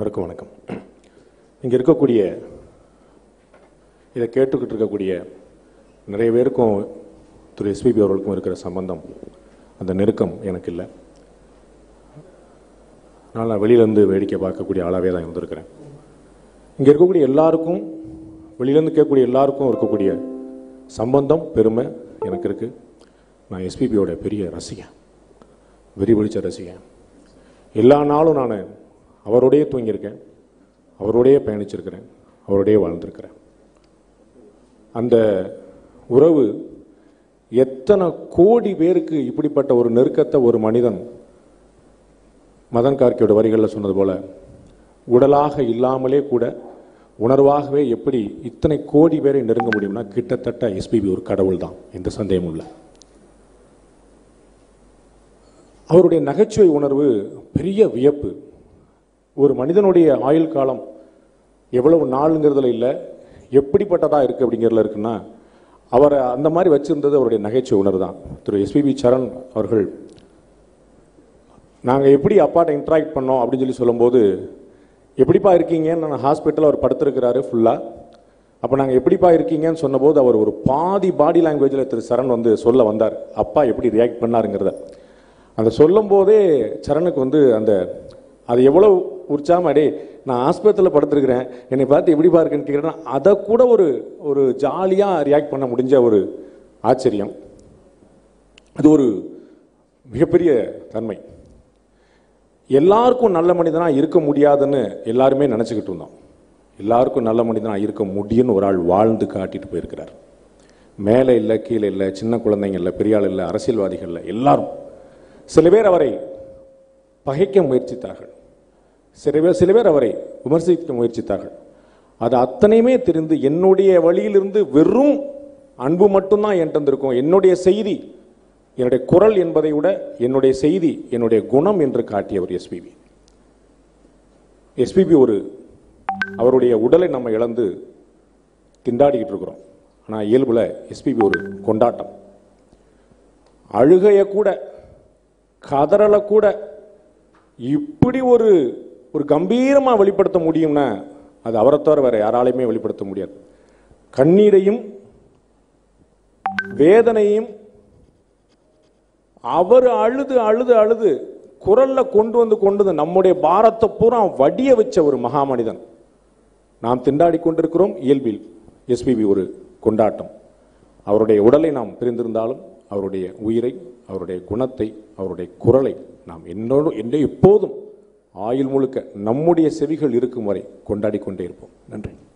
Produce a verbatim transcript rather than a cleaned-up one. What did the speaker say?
அனைவருக்கும் வணக்கம். இங்கே இருக்கக்கூடிய இதை கேட்டுக்கிட்டு இருக்கக்கூடிய நிறைய பேருக்கும் திரு எஸ்பிபி அவர்களுக்கும் இருக்கிற சம்பந்தம், அந்த நெருக்கம் எனக்கு இல்லை. நான் வெளியிலேருந்து வேடிக்கை பார்க்கக்கூடிய ஆளாகவே தான் இருந்திருக்கிறேன். இங்கே இருக்கக்கூடிய எல்லாருக்கும், வெளியிலேருந்து கேட்கக்கூடிய எல்லாருக்கும் இருக்கக்கூடிய சம்பந்தம், பெருமை எனக்கு இருக்குது. நான் எஸ்பிபியோட பெரிய ரசிகன், வெறி பிடிச்ச ரசிகன். எல்லா நாளும் நான் அவரோடையே தூங்கியிருக்கேன், அவரோடையே பயணிச்சிருக்கிறேன், அவரோடையே வாழ்ந்திருக்கிறேன். அந்த உறவு எத்தனை கோடி பேருக்கு இப்படிப்பட்ட ஒரு நெருக்கத்தை ஒரு மனிதன், மதன் கார்கேயோட வரிகளில் சொன்னது போல, உடலாக இல்லாமலே கூட உணர்வாகவே எப்படி இத்தனை கோடி பேரை நெருங்க முடியும்னா கிட்டத்தட்ட எஸ்பிபி ஒரு கடவுள் தான், எந்த சந்தேகமும் இல்லை. அவருடைய நகைச்சுவை உணர்வு பெரிய வியப்பு. ஒரு மனிதனுடைய ஆயுள் காலம் எவ்வளவு நாளுங்கிறதுல இல்லை, எப்படிப்பட்டதாக இருக்குது அப்படிங்கிறதுல இருக்குன்னா, அவரை அந்த மாதிரி வச்சுருந்தது அவருடைய நகைச்சுவை உணர்வு தான். திரு எஸ்பிபி சரண் அவர்கள், நாங்கள் எப்படி அப்பாட்ட இன்ட்ராக்ட் பண்ணோம் அப்படின்னு சொல்லி சொல்லும்போது, எப்படிப்பா இருக்கீங்கன்னு, நான் ஹாஸ்பிட்டலில் அவர் படுத்திருக்கிறாரு ஃபுல்லாக. அப்போ நாங்கள் எப்படிப்பா இருக்கீங்கன்னு சொன்னபோது அவர் ஒரு பாதி பாடி லாங்குவேஜில் திரு சரண் வந்து சொல்ல வந்தார், அப்பா எப்படி ரியாக்ட் பண்ணாருங்கிறத. அந்த சொல்லும் போதே சரணுக்கு வந்து அந்த அது எவ்வளோ உற்சாகம், அடே நான் ஆஸ்பத்திரியில் படுத்துருக்கிறேன், என்னை பார்த்து எப்படி பாருக்குன்னு கேட்குறேன்னா அதை கூட ஒரு ஒரு ஜாலியாக ரியாக்ட் பண்ண முடிஞ்ச ஒரு ஆச்சரியம். அது ஒரு மிகப்பெரிய தன்மை. எல்லாருக்கும் நல்ல மனிதனாக இருக்க முடியாதுன்னு எல்லாருமே நினச்சிக்கிட்டு இருந்தோம். எல்லாருக்கும் நல்ல மனிதனாக இருக்க முடியும்னு ஒரு ஆள் வாழ்ந்து காட்டிட்டு போயிருக்கிறார். மேலே இல்லை, கீழே இல்லை, சின்ன குழந்தைங்க இல்லை, பெரியாள் இல்லை, அரசியல்வாதிகள் இல்லை, எல்லாரும். சில பேர் அவரை பகைக்க முயற்சித்தார்கள், சில பேர் சில பேர் அவரை விமர்சிக்க முயற்சித்தார்கள். அது அத்தனையுமே தெரிந்து என்னுடைய வழியிலிருந்து வெறும் அன்பு மட்டும்தான் என்கிட்ட இருக்கும். என்னுடைய செய்தி, என்னுடைய குரல் என்பதை விட என்னுடைய செய்தி, என்னுடைய குணம் என்று காட்டியவர் எஸ்பிபி. எஸ்பிபி ஒரு அவருடைய உடலை நம்ம இழந்து திண்டாடிக்கிட்டு இருக்கிறோம். ஆனால் இயல்புல எஸ்பிபி ஒரு கொண்டாட்டம். அழுகைய கூட, கதறலை கூட இப்படி ஒரு ஒரு கம்பீரமாக வெளிப்படுத்த முடியும்னா அது அவரை தவிர வேற யாராலையுமே வெளிப்படுத்த முடியாது. கண்ணீரையும் வேதனையும் அவர் அழுது அழுது அழுது குரல்ல கொண்டு வந்து கொண்டு வந்து நம்முடைய பாரத்தை பூரா வடிய வச்ச ஒரு மகா மனிதன். நாம் திண்டாடி கொண்டிருக்கிறோம். இயல்பில் எஸ்பிபி ஒரு கொண்டாட்டம். அவருடைய உடலை நாம் பிரிந்திருந்தாலும் அவருடைய உயிரை, அவருடைய குணத்தை, அவருடைய குரலை நாம் என்னோடு என்ன எப்போதும் ஆயுள் முழுக்க நம்முடைய செவிகள் இருக்கும் வரை கொண்டாடி கொண்டே இருப்போம். நன்றி.